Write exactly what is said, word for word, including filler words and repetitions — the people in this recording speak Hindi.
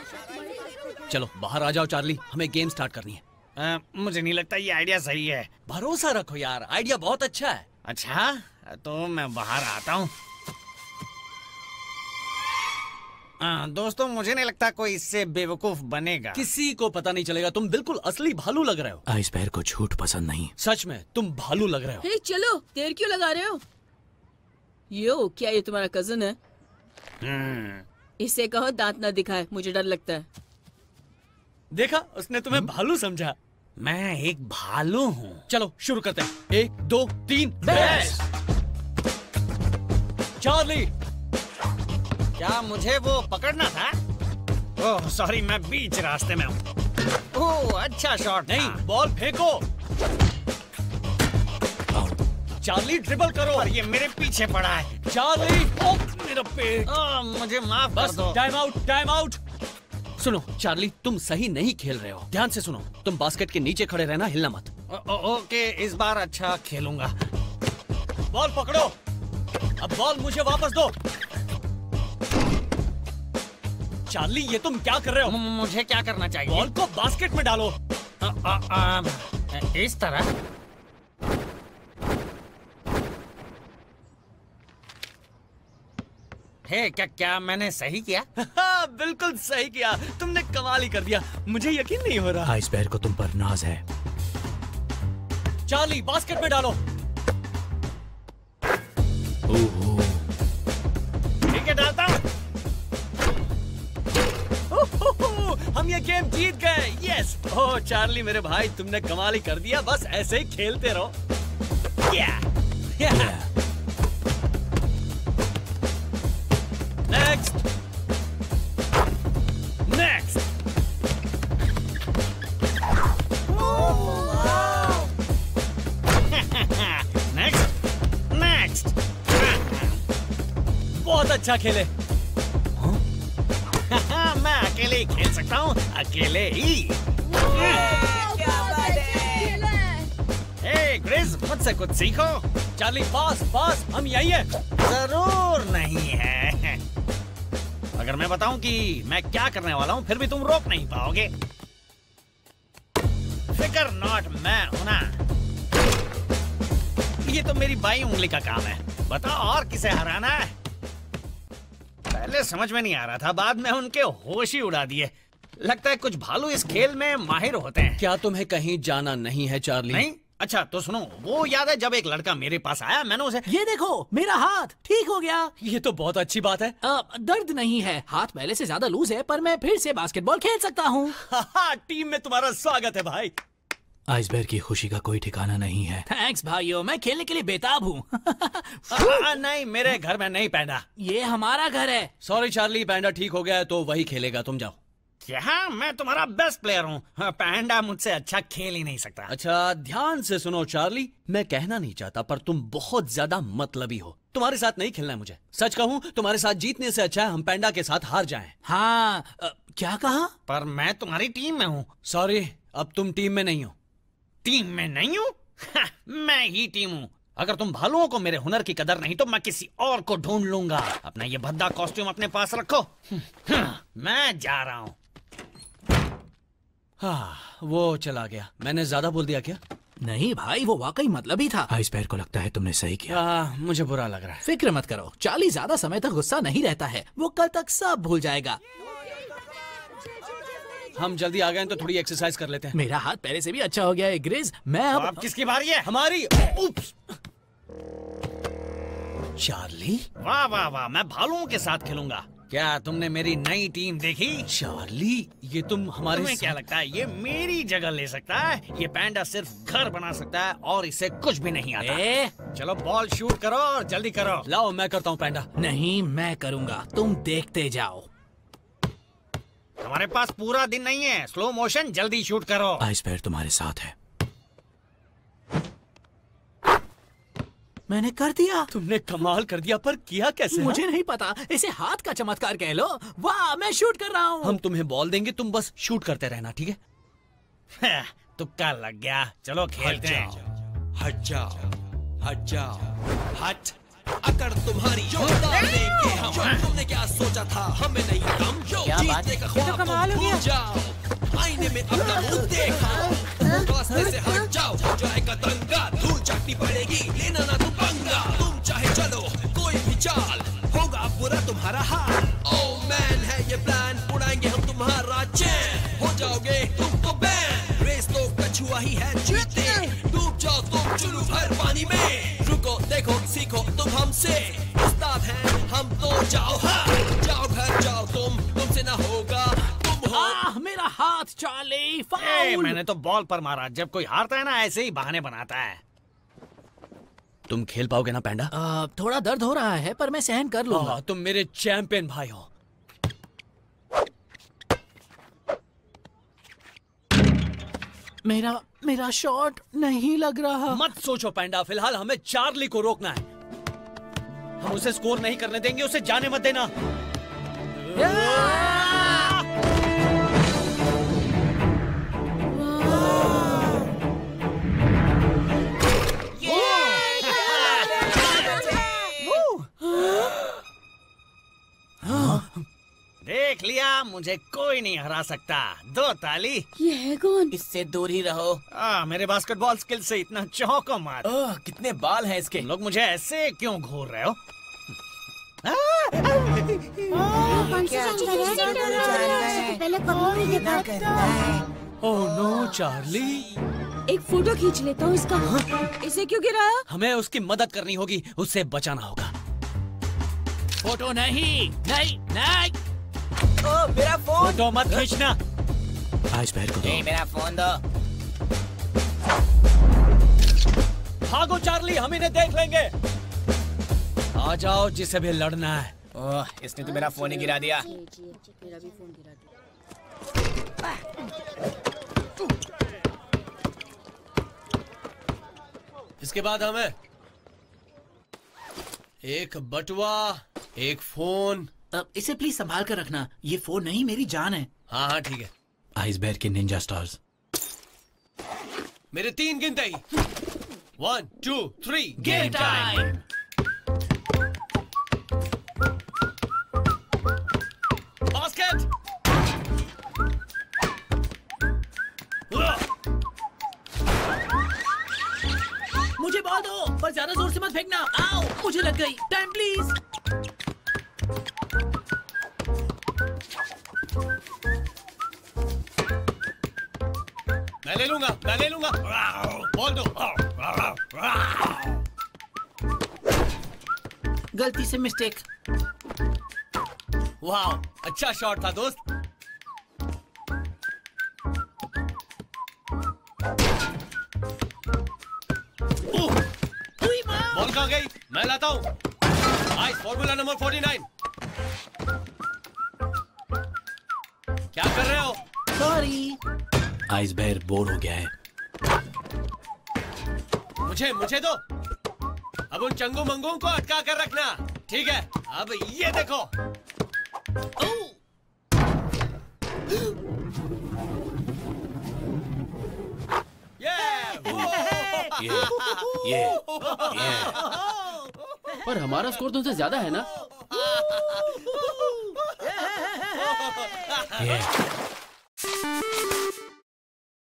चलो बाहर आ जाओ चार्ली, हमें गेम स्टार्ट करनी है। आ, मुझे नहीं लगता ये आइडिया सही है। भरोसा रखो यार, आइडिया बहुत अच्छा है। अच्छा तो मैं बाहर आता हूँ। दोस्तों मुझे नहीं लगता कोई इससे बेवकूफ बनेगा। किसी को पता नहीं चलेगा, तुम बिल्कुल असली भालू लग रहे हो। आइसबेयर को झूठ पसंद नहीं। सच में तुम भालू लग रहे हो। हे चलो, देर क्यों लगा रहे हो? यो, क्या ये तुम्हारा कजन है? इसे कहो दांत ना दिखाए, मुझे डर लगता है। देखा, उसने तुम्हें भालू समझा। मैं एक भालू हूँ। चलो शुरू करते हैं। एक दो तीन बेस। चार्ली, क्या मुझे वो पकड़ना था? ओह सॉरी, मैं बीच रास्ते में हूँ। ओह अच्छा शॉट। नहीं, बॉल फेंको। चार्ली ड्रिबल करो। और ये मेरे पीछे पड़ा है। चार्ली, ओह मेरा पेट। ओह मुझे माफ कर दो। Time out, time out. सुनो चार्ली, तुम सही नहीं खेल रहे हो। ध्यान से सुनो, तुम बास्केट के नीचे खड़े रहना, हिलना मत। ओ, ओ, ओके, इस बार अच्छा खेलूंगा। बॉल पकड़ो। अब बॉल मुझे वापस दो। चार्ली, ये तुम क्या कर रहे हो? मुझे क्या करना चाहिए? बॉल को बास्केट में डालो। आ, आ, आ, इस तरह। हे, क्या क्या मैंने सही किया? बिल्कुल सही किया, तुमने कमाल ही कर दिया। मुझे यकीन नहीं हो रहा। आइसबेयर को तुम पर नाज है। चार्ली, बास्केट में डालो। ठीक है, डालता हूँ। हम ये गेम जीत गए। यस। ओह चार्ली मेरे भाई, तुमने कमाल ही कर दिया। बस ऐसे ही खेलते रहो। yeah. Yeah. Next. Next. Next. Next. बहुत अच्छा खेले। मैं अकेले ही खेल सकता हूँ, अकेले ही। हे ग्रिज, मुझसे कुछ सीखो। चार्ली पास पास, हम यही है। जरूर नहीं है। अगर मैं बताऊं कि मैं क्या करने वाला हूं, फिर भी तुम रोक नहीं पाओगे। फिकर नॉट, मैं हूं ना। ये तो मेरी बाई उंगली का काम है। बताओ और किसे हराना है? पहले समझ में नहीं आ रहा था, बाद में उनके होश ही उड़ा दिए। लगता है कुछ भालू इस खेल में माहिर होते हैं। क्या तुम्हें कहीं जाना नहीं है चार्ली? नहीं? अच्छा तो सुनो, वो याद है जब एक लड़का मेरे पास आया, मैंने उसे ये देखो मेरा हाथ ठीक हो गया। ये तो बहुत अच्छी बात है। आ, दर्द नहीं है, हाथ पहले से ज्यादा लूज है, पर मैं फिर से बास्केटबॉल खेल सकता हूँ। टीम में तुम्हारा स्वागत है भाई। आइसबेयर की खुशी का कोई ठिकाना नहीं है। थैंक्स भाइयों, मैं खेलने के लिए बेताब हूँ। नहीं, मेरे घर में नहीं पैंडा। ये हमारा घर है। सॉरी चार्ली, पैंडा ठीक हो गया है तो वही खेलेगा, तुम जाओ। क्या? मैं तुम्हारा बेस्ट प्लेयर हूँ। पैंडा मुझसे अच्छा खेल ही नहीं सकता। अच्छा ध्यान से सुनो चार्ली, मैं कहना नहीं चाहता पर तुम बहुत ज्यादा मतलबी हो। तुम्हारे साथ नहीं खेलना है मुझे। सच कहूँ, तुम्हारे साथ जीतने से अच्छा है हम पैंडा के साथ हार जाएं। हाँ, आ, क्या कहा? पर मैं तुम्हारी टीम में हूँ। सॉरी, अब तुम टीम में नहीं हो। टीम में नहीं हूँ? मैं ही टीम हूँ। अगर तुम भालुओं को मेरे हुनर की कदर नहीं तो मैं किसी और को ढूंढ लूंगा। अपना ये भद्दा कॉस्ट्यूम अपने पास रखो। मैं जा रहा हूँ। हाँ, वो चला गया। मैंने ज्यादा बोल दिया क्या? नहीं भाई, वो वाकई मतलब ही था। आइसबेयर को लगता है तुमने सही किया। आ, मुझे बुरा लग रहा है। फिक्र मत करो, चार्ली ज्यादा समय तक गुस्सा नहीं रहता है। वो कल तक सब भूल जाएगा। हम जल्दी आ गए तो थोड़ी एक्सरसाइज कर लेते हैं। मेरा हाथ पहले से भी अच्छा हो गया है ग्रिज। मैं अब, अब किसकी बारी है? हमारी। उप्स। चार्ली, वाह वाह वाह, मैं भालुओं के साथ खेलूंगा। क्या तुमने मेरी नई टीम देखी? चार्ली, ये तुम हमारे तुम्हें क्या लगता है ये मेरी जगह ले सकता है? ये पैंडा सिर्फ घर बना सकता है और इसे कुछ भी नहीं आता। ए? चलो बॉल शूट करो और जल्दी करो। लाओ मैं करता हूँ पैंडा। नहीं, मैं करूँगा, तुम देखते जाओ। हमारे पास पूरा दिन नहीं है। स्लो मोशन, जल्दी शूट करो। आइसबेयर तुम्हारे साथ है। मैंने कर दिया। तुमने कमाल कर दिया, पर किया कैसे? मुझे हा? नहीं पता, इसे हाथ का चमत्कार कह लो। वाह, मैं शूट कर रहा हूँ। हम तुम्हें बॉल देंगे, तुम बस शूट करते रहना, ठीक है? तुक्का लग गया। चलो खेलते हैं। हट जाओ, हट जाओ, हट अकड़ तुम्हारी जोरदार लेंगे हम। तुमने क्या सोचा था हमें नहीं हम जो जीतने का ख्वाब तुम भूल जाओ। आईने में अपना मुंह देखा, रास्ते से हट जाओ, हो जाएगा दंगा, धूल चाटनी पड़ेगी, लेना ना तुम पंगा। तुम चाहे चलो कोई भी चाल, होगा बुरा तुम्हारा हाल। ओ मैन है ये प्लान, उड़ाएंगे हम तुम्हारा चैन, हो जाओगे तुम तो बैन। रेस तो कछुआ ही है जीते, डूब जाओ तुम चुल्लू भर पानी में। रुको देखो सीखो तुम हमसे, उस्ताद हैं हम तो जाओ हाँ। जाओ घर जाओ तुम, तुमसे ना होगा तुम हो। आह, मेरा हाथ चार्ली, ए, फाउल। मैंने तो बॉल पर मारा। जब कोई हारता है ना ऐसे ही बहाने बनाता है। तुम खेल पाओगे ना पैंडा? आ, थोड़ा दर्द हो रहा है पर मैं सहन कर लूंगा। हाँ, तुम मेरे चैंपियन भाई हो। मेरा मेरा शॉट नहीं लग रहा। मत सोचो पैंडा, फिलहाल हमें चार्ली को रोकना है। हम उसे स्कोर नहीं करने देंगे, उसे जाने मत देना। देख लिया, मुझे कोई नहीं हरा सकता। दो ताली। ये है कौन? इससे दूर ही रहो। आ, मेरे बास्केटबॉल स्किल से इतना चौंको मत। ओह, कितने बाल हैं इसके। तुम लोग मुझे ऐसे क्यों घूर रहे हो? ओह नो चार्ली, एक फोटो खींच लेता हूँ इसका। इसे क्यों गिराया? हमें उसकी मदद करनी होगी, उससे बचाना होगा। फोटो नहीं नहीं नहीं। ओ, मेरा फोन। फोटो मत खींचना। आइसबर्ग को दो। मेरा फोन दो। भागो चार्ली, हम इन्हें देख लेंगे। आ जाओ, जिसे भी लड़ना है। ओह, इसने तो मेरा फोन ही गिरा दिया। मेरा भी फोन गिरा दिया। इसके बाद हमें एक बटुआ, एक फोन। अब इसे प्लीज संभाल कर रखना, ये फोन नहीं मेरी जान है। हाँ हाँ ठीक है। आइसबर्ग के निंजा स्टार्स। मेरे तीन गिनते ही। One two three game time. Basket. मुझे बॉल दो, पर ज्यादा जोर से मत फेंकना। आओ, मुझे लग गई। Time please. मैं ले लूंगा, मैं ले लूंगा। बॉल दो। गलती से मिस्टेक। वाह, अच्छा शॉट था दोस्त। बॉल कहाँ गई? मैं लाता हूँ। Ice formula number forty nine. क्या कर रहे हो? सॉरी। आइसबर्ग बोर हो गया है। मुझे मुझे दो। अब उन चंगू मंगू को अटका कर रखना। ठीक है, अब ये देखो। ये ये ये पर हमारा स्कोर तो उनसे ज्यादा है ना। ये